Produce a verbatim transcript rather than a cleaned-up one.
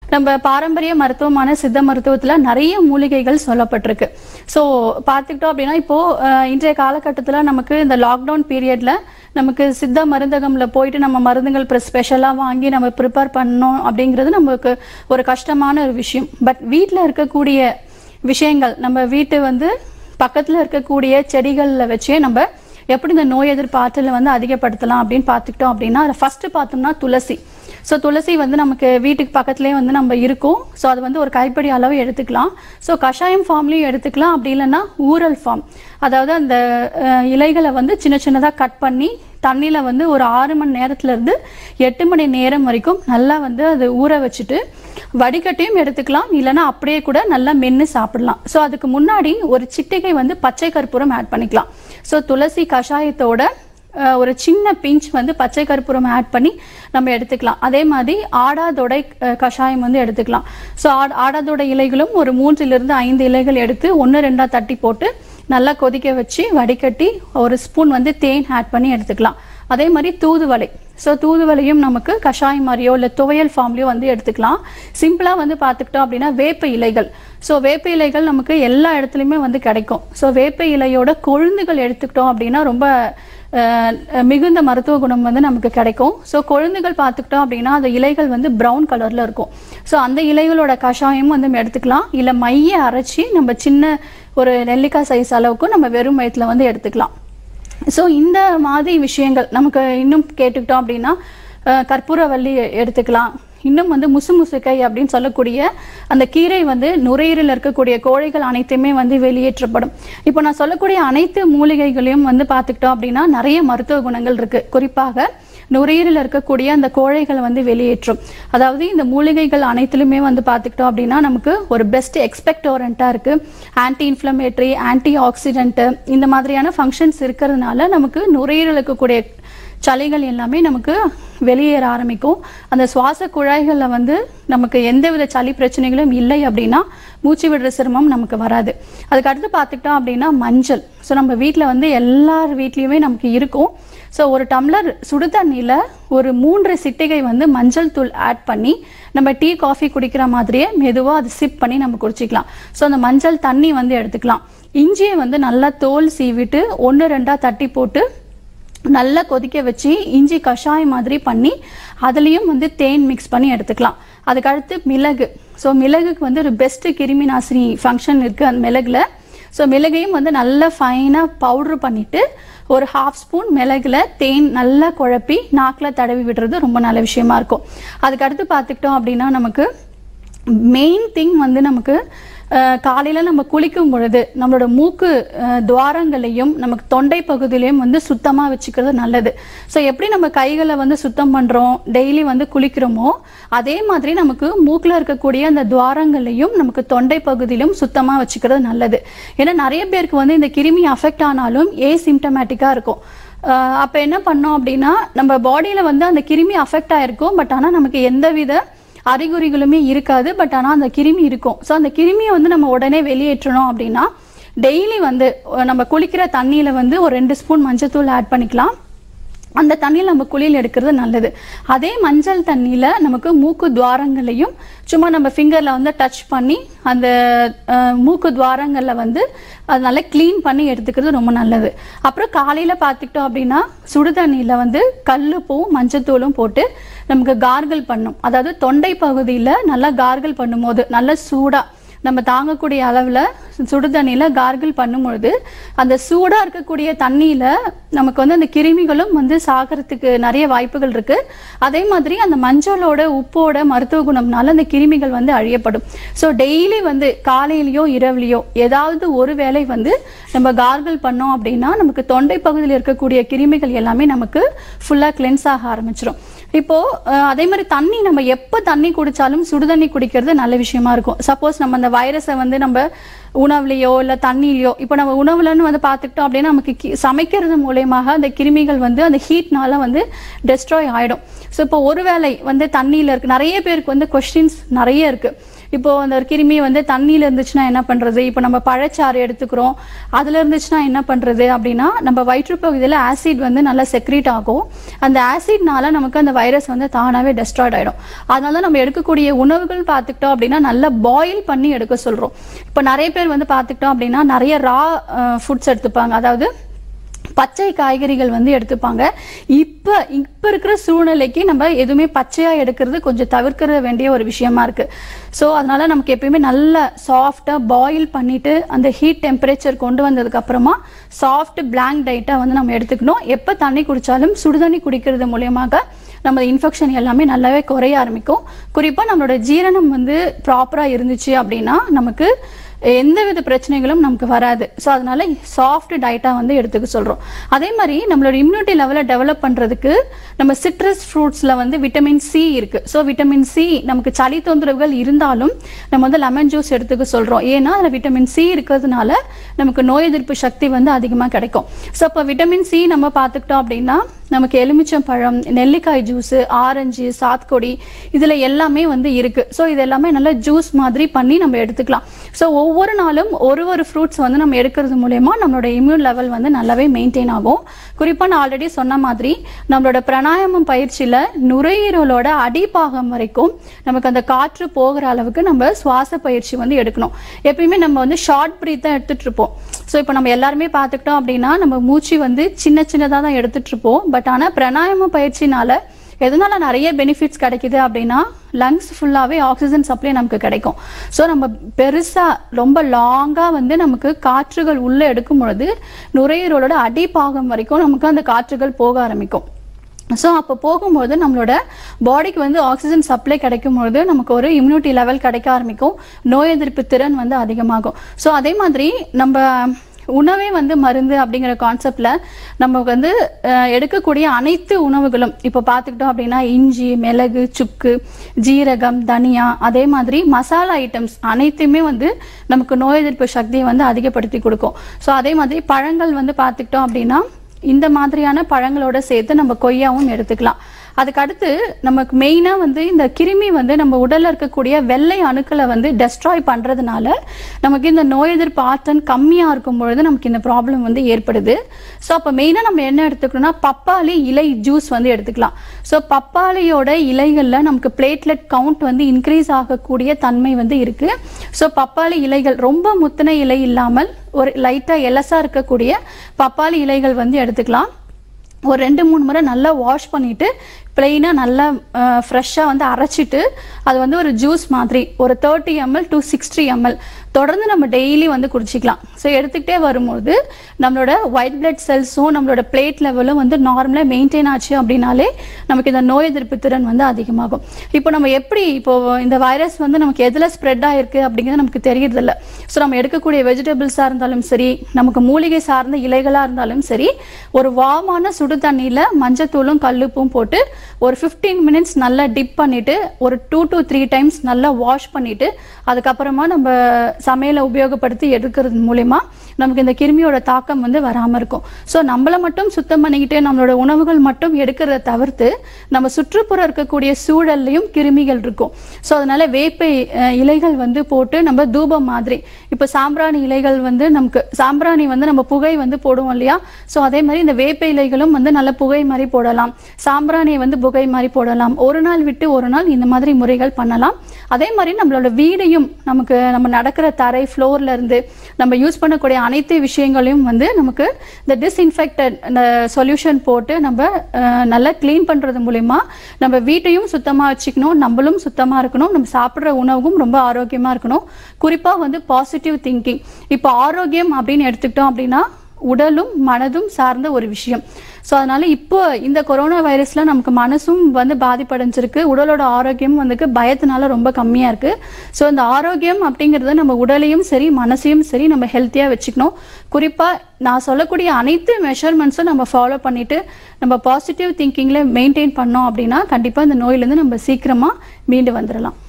நம்ம பாரம்பரிய மருத்துவமான சித்த மருத்துவத்துல நிறைய மூலிகைகள் சொல்லப்பட்டிருக்கு. ஸோ பார்த்துக்கிட்டோம் அப்படின்னா இப்போ இன்றைய காலகட்டத்தில் நமக்கு இந்த லாக்டவுன் பீரியட்ல நமக்கு சித்த மருந்தகம்ல போயிட்டு நம்ம மருந்துகள் ஸ்பெஷலாக வாங்கி நம்ம ப்ரிப்பேர் பண்ணோம் அப்படிங்கிறது நமக்கு ஒரு கஷ்டமான ஒரு விஷயம். பட் வீட்டில் இருக்கக்கூடிய விஷயங்கள் நம்ம வீட்டு வந்து பக்கத்தில் இருக்கக்கூடிய செடிகளில் வச்சே நம்ம எப்படி இந்த நோய் எதிர்ப்பு ஆற்றலை வந்து அதிகப்படுத்தலாம் அப்படின்னு பார்த்துக்கிட்டோம் அப்படின்னா அதில் ஃபர்ஸ்ட் பார்த்தோம்னா துளசி. ஸோ துளசி வந்து நமக்கு வீட்டுக்கு பக்கத்துலேயே வந்து நம்ம இருக்கும். ஸோ அது வந்து ஒரு கைப்பிடி அளவு எடுத்துக்கலாம். ஸோ கஷாயம் ஃபார்ம்லையும் எடுத்துக்கலாம், அப்படி இல்லைன்னா ஊரல் ஃபார்ம், அதாவது அந்த இலைகளை வந்து சின்ன சின்னதாக கட் பண்ணி தண்ணியில் வந்து ஒரு ஆறு மணி நேரத்துலேருந்து எட்டு மணி நேரம் வரைக்கும் நல்லா வந்து அது ஊற வச்சுட்டு வடிகட்டியும் எடுத்துக்கலாம், இல்லைன்னா அப்படியே கூட நல்லா மென்று சாப்பிடலாம். ஸோ அதுக்கு முன்னாடி ஒரு சிட்டிகை வந்து பச்சை கற்பூரம் ஆட் பண்ணிக்கலாம். ஸோ துளசி கஷாயத்தோட ஒரு சின்ன பிஞ்ச் வந்து பச்சை கற்பூரம் ஆட் பண்ணி நம்ம எடுத்துக்கலாம். அதே மாதிரி ஆடாதொடை கஷாயம் வந்து எடுத்துக்கலாம். ஸோ ஆடாதொடை இலைகளும் ஒரு மூன்றிலிருந்து ஐந்து இலைகள் எடுத்து ஒன்று ரெண்டா தட்டி போட்டு நல்லா கொதிக்க வச்சு வடிகட்டி ஒரு ஸ்பூன் வந்து தேன் ஆட் பண்ணி எடுத்துக்கலாம். அதே மாதிரி தூதுவளை. ஸோ தூதுவளையும் நமக்கு கஷாயம் மாதிரியோ இல்லை துவையல் ஃபார்ம்லையோ வந்து எடுத்துக்கலாம். சிம்பிளாக வந்து பார்த்துக்கிட்டோம் அப்படின்னா வேப்ப இலைகள். ஸோ வேப்ப இலைகள் நமக்கு எல்லா இடத்துலையுமே வந்து கிடைக்கும். ஸோ வேப்ப இலையோட கொழுந்துகள் எடுத்துக்கிட்டோம் அப்படின்னா ரொம்ப மிகுந்த மருத்துவ குணம் வந்து நமக்கு கிடைக்கும். ஸோ கொழுந்துகள் பார்த்துக்கிட்டோம் அப்படின்னா அந்த இலைகள் வந்து ப்ரௌன் கலரில் இருக்கும். ஸோ அந்த இலைகளோட கஷாயமும் வந்து நம்ம எடுத்துக்கலாம், இல்லை மைய அரைச்சி நம்ம சின்ன ஒரு நெல்லிக்காய் சைஸ் அளவுக்கு நம்ம வெறும் வயிற்றுல வந்து எடுத்துக்கலாம். ஸோ இந்த மாதிரி விஷயங்கள் நமக்கு இன்னும் கேட்டுக்கிட்டோம் அப்படின்னா கற்பூரவள்ளி எடுத்துக்கலாம். இன்னும் வந்து முசு முசுக்கை அப்படின்னு சொல்லக்கூடிய அந்த கீரை வந்து நுரையீரலில் இருக்கக்கூடிய கோழைகள் அனைத்துமே வந்து வெளியேற்றப்படும். இப்போ நான் சொல்லக்கூடிய அனைத்து மூலிகைகளையும் வந்து பார்த்துக்கிட்டோம் அப்படின்னா நிறைய மருத்துவ குணங்கள் இருக்கு. குறிப்பாக நுரையீரலில் இருக்கக்கூடிய அந்த கோழைகளை வந்து வெளியேற்றும். அதாவது இந்த மூலிகைகள் அனைத்திலுமே வந்து பார்த்துக்கிட்டோம் அப்படின்னா நமக்கு ஒரு பெஸ்ட் எக்ஸ்பெக்டோரண்ட்டாக இருக்கு. ஆன்டி இன்ஃப்ளமேட்டரி, ஆன்டி ஆக்சிடென்ட் இந்த மாதிரியான ஃபங்க்ஷன்ஸ் இருக்கிறதுனால நமக்கு நுரையீரல் இருக்கக்கூடிய சளிகள் எல்லாமே நமக்கு வெளியேற ஆரம்பிக்கும். அந்த சுவாச குழாய்களில் வந்து நமக்கு எந்தவித சளி பிரச்சனைகளும் இல்லை அப்படின்னா மூச்சு விடுற சிரமம் நமக்கு வராது. அதுக்கு அடுத்து பார்த்துக்கிட்டோம் அப்படின்னா மஞ்சள். ஸோ நம்ம வீட்டில் வந்து எல்லார் வீட்லேயுமே நமக்கு இருக்கும். ஸோ ஒரு டம்ளர் சுடு தண்ணியில் ஒரு மூன்று சிட்டிகை வந்து மஞ்சள் தூள் ஆட் பண்ணி நம்ம டீ காஃபி குடிக்கிற மாதிரியே மெதுவாக அது சிப் பண்ணி நம்ம குடிச்சிக்கலாம். ஸோ அந்த மஞ்சள் தண்ணி வந்து எடுத்துக்கலாம். இஞ்சியை வந்து நல்லா தோல் சீவிட்டு ஒன்று ரெண்டாக தட்டி போட்டு நல்லா கொதிக்க வச்சு இஞ்சி கஷாயம் மாதிரி பண்ணி அதுலேயும் வந்து தேன் மிக்ஸ் பண்ணி எடுத்துக்கலாம். அதுக்கடுத்து மிளகு. ஸோ மிளகுக்கு வந்து ஒரு பெஸ்ட்டு கிருமி நாசினி ஃபங்க்ஷன் இருக்குது அந்த மிளகுல. ஸோ மிளகையும் வந்து நல்லா ஃபைனாக பவுட்ரு பண்ணிவிட்டு ஒரு ஹாஃப் ஸ்பூன் மிளகுல தேன் நல்லா குழப்பி நாக்கில் தடவி விடுறது ரொம்ப நல்ல விஷயமா இருக்கும். அதுக்கடுத்து பார்த்துக்கிட்டோம் அப்படின்னா நமக்கு மெயின் திங் வந்து நமக்கு காலையில் நம்ம குளிக்கும் பொழுது நம்மளோட மூக்கு துவாரங்களையும் நமக்கு தொண்டை பகுதியிலையும் வந்து சுத்தமாக வச்சுக்கிறது நல்லது. ஸோ எப்படி நம்ம கைகளை வந்து சுத்தம் பண்ணுறோம், டெய்லி வந்து குளிக்கிறோமோ அதே மாதிரி நமக்கு மூக்கில் இருக்கக்கூடிய அந்த துவாரங்களையும் நமக்கு தொண்டை பகுதியிலும் சுத்தமாக வச்சுக்கிறது நல்லது. ஏன்னா நிறைய பேருக்கு வந்து இந்த கிருமி அஃபெக்ட் ஆனாலும் ஏ சிம்டமேட்டிக்காக இருக்கும். அப்போ என்ன பண்ணோம் அப்படின்னா நம்ம பாடியில் வந்து அந்த கிருமி அஃபெக்ட் ஆகிருக்கும், பட் ஆனால் நமக்கு எந்தவித அறிகுறிகளுமே இருக்காது. பட் ஆனால் அந்த கிருமி இருக்கும். ஸோ அந்த கிருமியை வந்து நம்ம உடனே வெளியேற்றணும் அப்படின்னா டெய்லி வந்து நம்ம குளிக்கிற தண்ணியில் வந்து ஒரு ரெண்டு ஸ்பூன் மஞ்சத்தூள் ஆட் பண்ணிக்கலாம். அந்த தண்ணியில் நம்ம குளியல் எடுக்கிறது நல்லது. அதே மஞ்சள் தண்ணியில் நமக்கு மூக்கு துவாரங்களையும் சும்மா நம்ம ஃபிங்கரில் வந்து டச் பண்ணி அந்த மூக்கு துவாரங்களில் வந்து அது நல்லா க்ளீன் பண்ணி எடுத்துக்கிறது ரொம்ப நல்லது. அப்புறம் காலையில் பார்த்துக்கிட்டோம் அப்படின்னா சுடு தண்ணியில் வந்து கல்லுப்பும் மஞ்சத்தூளும் போட்டு நமக்கு கார்கிள் பண்ணும். அதாவது தொண்டை பகுதியில் நல்லா கார்கிள் பண்ணும்போது நல்லா சூடாக நம்ம தாங்கக்கூடிய அளவில் சுடு தண்ணியில் கார்கிள் பண்ணும்பொழுது அந்த சூடாக இருக்கக்கூடிய தண்ணியில் நமக்கு வந்து அந்த கிருமிகளும் வந்து சாகிறதுக்கு நிறைய வாய்ப்புகள் இருக்குது. அதே மாதிரி அந்த மஞ்சளோட உப்போட மருத்துவ குணம்னால அந்த கிருமிகள் வந்து அழியப்படும். ஸோ டெய்லி வந்து காலையிலையோ இரவுலையோ ஏதாவது ஒரு வேளை வந்து நம்ம கார்கிள் பண்ணோம் அப்படின்னா நமக்கு தொண்டை பகுதியில் இருக்கக்கூடிய கிருமிகள் எல்லாமே நமக்கு ஃபுல்லாக கிளென்ஸ் ஆக ஆரம்பிச்சிடும். இப்போ அதே மாதிரி தண்ணி நம்ம எப்போ தண்ணி குடித்தாலும் சுடு தண்ணி குடிக்கிறது நல்ல விஷயமா இருக்கும். சப்போஸ் நம்ம அந்த வைரஸை வந்து நம்ம உணவுலையோ இல்லை தண்ணிலையோ இப்போ நம்ம உணவுலன்னு வந்து பார்த்துக்கிட்டோம் அப்படின்னா நமக்கு சமைக்கிறது மூலயமாக அந்த கிருமிகள் வந்து அந்த ஹீட்னால வந்து டெஸ்ட்ராய் ஆகிடும். ஸோ இப்போ ஒருவேளை வந்து தண்ணியில் இருக்கு நிறைய பேருக்கு வந்து கொஸ்டின்ஸ் நிறைய இருக்கு. இப்போ அந்த கிருமி வந்து தண்ணியில் இருந்துச்சுன்னா என்ன பண்ணுறது, இப்போ நம்ம பழச்சாறு எடுத்துக்கிறோம் அதில் இருந்துச்சுன்னா என்ன பண்ணுறது அப்படின்னா நம்ம வயிற்றுப்பகுதியில் ஆசிட் வந்து நல்லா செக்ரீட் ஆகும். அந்த ஆசிட்னால நமக்கு அந்த வைரஸ் வந்து தானாவே டெஸ்ட்ராய்ட் ஆயிடும். அதனால நம்ம எடுக்கக்கூடிய உணவுகள் பார்த்துக்கிட்டோம் அப்படின்னா நல்லா பாயில் பண்ணி எடுக்க சொல்றோம். இப்போ நிறைய பேர் வந்து பார்த்துக்கிட்டோம் அப்படின்னா நிறைய ரா ஃபுட்ஸ் எடுத்துப்பாங்க, அதாவது பச்சை காய்கறிகள் வந்து எடுத்துப்பாங்க. இப்ப இப்ப இருக்கிற சூழ்நிலைக்கு நம்ம எதுவுமே பச்சையா எடுக்கிறது கொஞ்சம் தவிர்க்க வேண்டிய ஒரு விஷயமா இருக்கு. ஸோ அதனால நமக்கு எப்பயுமே நல்ல சாஃப்டா பாயில் பண்ணிட்டு அந்த ஹீட் டெம்பரேச்சர் கொண்டு வந்ததுக்கு அப்புறமா சாஃப்ட் பிளாங்க் டயட்டா வந்து நம்ம எடுத்துக்கணும். எப்ப தண்ணி குடிச்சாலும் சுடுதண்ணி குடிக்கிறது மூலியமாக நம்ம இன்ஃபெக்ஷன் எல்லாமே நல்லாவே குறைய ஆரம்பிக்கும். குறிப்பா நம்மளோட ஜீரணம் வந்து ப்ராப்பரா இருந்துச்சு அப்படின்னா நமக்கு எந்தவித பிரச்சனைகளும் நமக்கு வராது. ஸோ அதனால சாஃப்ட் டயட்டா வந்து எடுத்துக்க சொல்றோம். அதே மாதிரி நம்மளோட இம்யூனிட்டி லெவலை டெவலப் பண்றதுக்கு நம்ம சிட்ரஸ் ஃப்ரூட்ஸ்ல வந்து விட்டமின் சி இருக்கு. ஸோ விட்டமின் சி நமக்கு சளி தொந்தரவுகள் இருந்தாலும் நம்ம வந்து லெமன் ஜூஸ் எடுத்துக்க சொல்றோம். ஏன்னா அதில் விட்டமின் சி இருக்கிறதுனால நமக்கு நோய் எதிர்ப்பு சக்தி வந்து அதிகமாக கிடைக்கும். ஸோ அப்போ விட்டமின் சி நம்ம பார்த்துக்கிட்டோம் அப்படின்னா நமக்கு எலுமிச்சம் பழம், நெல்லிக்காய் ஜூஸ், ஆரஞ்சு, சாத்கொடி இதுல எல்லாமே வந்து இருக்கு. ஸோ இது எல்லாமே நல்லா ஜூஸ் மாதிரி பண்ணி நம்ம எடுத்துக்கலாம். ஸோ ஒவ்வொரு நாளும் ஒரு ஒரு ஃப்ரூட்ஸ் வந்து நம்ம எடுக்கிறது மூலயமா நம்மளோட இம்யூன் லெவல் வந்து நல்லாவே மெயின்டைன் ஆகும். குறிப்பா நான் ஆல்ரெடி சொன்ன மாதிரி நம்மளோட பிராணாயாமம் பயிற்சியில நுரையீரலோட அடிப்பாகம் வரைக்கும் நமக்கு அந்த காற்று போகிற அளவுக்கு நம்ம சுவாச பயிற்சி வந்து எடுக்கணும். எப்பயுமே நம்ம வந்து ஷார்ட் பிரீத்தா எடுத்துட்டு இருப்போம். ஸோ இப்போ நம்ம எல்லாருமே பார்த்துக்கிட்டோம் அப்படின்னா நம்ம மூச்சு வந்து சின்ன சின்னதாக தான் எடுத்துட்டு இருப்போம். பட் ஆனால் பிராணாயாம பயிற்சினால எதனால நிறைய பெனிஃபிட்ஸ் கிடைக்குது அப்படின்னா லங்ஸ் ஃபுல்லாகவே ஆக்சிஜன் சப்ளை நமக்கு கிடைக்கும். ஸோ நம்ம பெருசாக ரொம்ப லாங்காக வந்து நமக்கு காற்றுகள் உள்ளே எடுக்கும் பொழுது நுரையீரலோட அடிப்பாகம் வரைக்கும் நமக்கு அந்த காற்றுகள் போக ஆரம்பிக்கும். ஸோ அப்போ போகும்போது நம்மளோட பாடிக்கு வந்து ஆக்சிஜன் சப்ளை கிடைக்கும் பொழுது நமக்கு ஒரு இம்யூனிட்டி லெவல் கிடைக்க ஆரம்பிக்கும், நோய் எதிர்ப்பு திறன் வந்து அதிகமாகும். ஸோ அதே மாதிரி நம்ம உணவே வந்து மருந்து அப்படிங்கிற கான்செப்ட்ல நம்ம வந்து எடுக்கக்கூடிய அனைத்து உணவுகளும் இப்போ பார்த்துக்கிட்டோம் அப்படின்னா இஞ்சி, மிளகு, சுக்கு, ஜீரகம், தனியா, அதே மாதிரி மசாலா ஐட்டம்ஸ் அனைத்துமே வந்து நமக்கு நோய் எதிர்ப்பு சக்தியை வந்து அதிகப்படுத்தி கொடுக்கும். ஸோ அதே மாதிரி பழங்கள் வந்து பார்த்துக்கிட்டோம் அப்படின்னா இந்த மாதிரியான பழங்களோட சேர்த்து நம்ம கொய்யாவும் எடுத்துக்கலாம். அதுக்கு அடுத்து நமக்கு மெயினா வந்து இந்த கிருமி வந்து நம்ம உடல்ல இருக்கக்கூடிய வெள்ளை அணுக்களை வந்து டெஸ்ட்ராய் பண்றதுனால நமக்கு இந்த நோய் எதிர்ப்பு ஆற்றல் கம்மியா இருக்கும் பொழுது நமக்கு இந்த ப்ராப்ளம் வந்து ஏற்படுது. ஸோ அப்போ மெயினா நம்ம என்ன எடுத்துக்கணும்னா பப்பாளி இலை ஜூஸ் வந்து எடுத்துக்கலாம். ஸோ பப்பாளியோட இலைகள்ல நமக்கு பிளேட்லெட் கவுண்ட் வந்து இன்க்ரீஸ் ஆகக்கூடிய தன்மை வந்து இருக்கு. ஸோ பப்பாளி இலைகள் ரொம்ப முத்தின இலை இல்லாமல் ஒரு லைட்டா எலசா இருக்கக்கூடிய பப்பாளி இலைகள் வந்து எடுத்துக்கலாம். ஒரு ரெண்டு மூணு முறை நல்லா வாஷ் பண்ணிட்டு பிளெயினாக நல்லா ஃப்ரெஷ்ஷாக வந்து அரைச்சிட்டு அது வந்து ஒரு ஜூஸ் மாதிரி ஒரு thirty ML to sixty ML தொடர்ந்து நம்ம டெய்லி வந்து குடிச்சிக்கலாம். ஸோ எடுத்துக்கிட்டே வரும்போது நம்மளோட ஒயிட் பிளட் செல்ஸும் நம்மளோட பிளேட் லெவலும் வந்து நார்மலாக மெயின்டைன் ஆச்சு அப்படின்னாலே நமக்கு இந்த நோய் எதிர்ப்பு திறன் வந்து அதிகமாகும். இப்போ நம்ம எப்படி இப்போ இந்த வைரஸ் வந்து நமக்கு எதில் ஸ்ப்ரெட் ஆயிருக்கு அப்படிங்கிறது நமக்கு தெரியறதில்ல. ஸோ நம்ம எடுக்கக்கூடிய வெஜிடபிள்ஸாக இருந்தாலும் சரி, நமக்கு மூலிகை சார்ந்த இலைகளாக இருந்தாலும் சரி, ஒரு வாமான சுடு தண்ணியில் மஞ்சத்தூளும் கல்லுப்பும் போட்டு ஒரு ஃபிஃப்டீன் மினிட்ஸ் நல்லா டிப் பண்ணிட்டு ஒரு டூ டு த்ரீ டைம்ஸ் நல்லா வாஷ் பண்ணிட்டு அதுக்கப்புறமா நம்ம சமையலை உபயோகப்படுத்தி எடுக்கிறது மூலமா நமக்கு இந்த கிருமியோட தாக்கம் வந்து வராமல் இருக்கும். ஸோ நம்மளை மட்டும் சுத்தம் பண்ணிக்கிட்டு நம்மளோட உணவுகள் மட்டும் எடுக்கிறத தவிர்த்து நம்ம சுற்றுப்புறம் இருக்கக்கூடிய சூழல்லையும் கிருமிகள் இருக்கும். ஸோ அதனால வேப்பை இலைகள் வந்து போட்டு நம்ம தூபம் மாதிரி இப்போ சாம்பிராணி இலைகள் வந்து நமக்கு சாம்பிராணி வந்து நம்ம புகை வந்து போடுவோம் இல்லையா? ஸோ அதே மாதிரி இந்த வேப்பை இலைகளும் வந்து நல்ல புகை மாதிரி போடலாம், சாம்பிராணியை வந்து புகை மாதிரி போடலாம். ஒரு நாள் விட்டு ஒரு நாள் இந்த மாதிரி முறைகள் பண்ணலாம். அதே மாதிரி நம்மளோட வீடையும் நமக்கு நம்ம நடக்கிற தரை ஃப்ளோர்ல இருந்து நம்ம யூஸ் பண்ணக்கூடிய அனைத்து விஷயங்களையும் வந்து நமக்கு இந்த டிஸ்இன்ஃபெக்டட் சொல்யூஷன் போட்டு நம்ம நல்லா கிளீன் பண்றது மூலமா நம்ம வீட்டையும் சுத்தமா வச்சுக்கணும், நம்மளும் சுத்தமா இருக்கணும், நம்ம சாப்பிட்ற உணவும் ரொம்ப ஆரோக்கியமா இருக்கணும். குறிப்பா வந்து பாசிட்டிவ் திங்கிங். இப்போ ஆரோக்கியம் அப்படின்னு எடுத்துக்கிட்டோம் அப்படின்னா உடலும் மனதும் சார்ந்த ஒரு விஷயம். ஸோ அதனால இப்போ இந்த கொரோனா வைரஸ்ல நமக்கு மனசும் வந்து பாதிப்படைஞ்சிருக்கு, உடலோட ஆரோக்கியம் வந்து பயத்தினால ரொம்ப கம்மியா இருக்கு. ஸோ இந்த ஆரோக்கியம் அப்படிங்கிறது நம்ம உடலையும் சரி மனசையும் சரி நம்ம ஹெல்த்தியா வச்சுக்கணும். குறிப்பா நான் சொல்லக்கூடிய அனைத்து மெஷர்மெண்ட்ஸும் நம்ம ஃபாலோ பண்ணிட்டு நம்ம பாசிட்டிவ் திங்கிங்ல மெயின்டைன் பண்ணோம் அப்படின்னா கண்டிப்பா இந்த நோயிலிருந்து நம்ம சீக்கிரமா மீண்டு வந்துடலாம்.